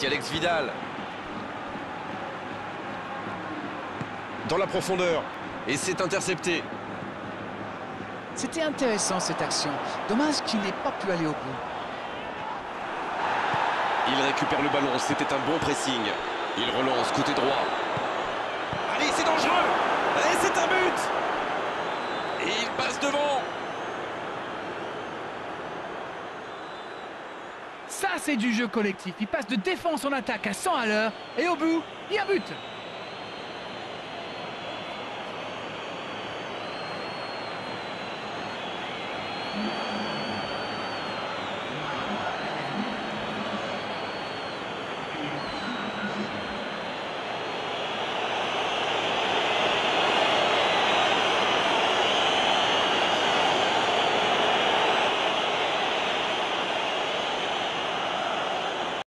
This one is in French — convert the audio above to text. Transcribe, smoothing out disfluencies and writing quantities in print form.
Voici Alex Vidal. Dans la profondeur. Et c'est intercepté. C'était intéressant cette action. Dommage qu'il n'ait pas pu aller au bout. Il récupère le ballon, c'était un bon pressing. Il relance côté droit. Allez, c'est dangereux. Et c'est un but. Et il passe devant. Ça, c'est du jeu collectif. Il passe de défense en attaque à 100 à l'heure. Et au bout, il y a but.